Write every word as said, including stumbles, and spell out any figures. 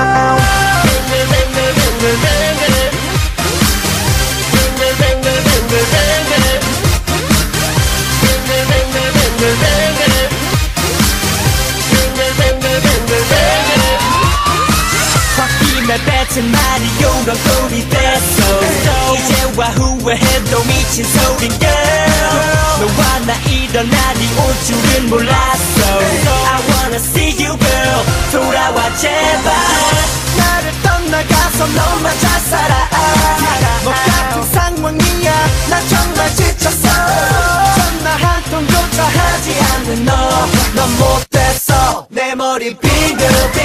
뱉은 말이 요런 꼴이 됐어. 이제와 후회해도 미친 소린 girl. 너와 나 이런 날이 올 줄은 몰랐어. I wanna see you girl. 돌아와 제발. 나를 떠나가서 너만 잘 살아. 뭐 같은 상황이야. 난 정말 지쳤어. 전화 한 통조차 하지 않는 너. 넌 못됐어. 내 머리 빙글빙글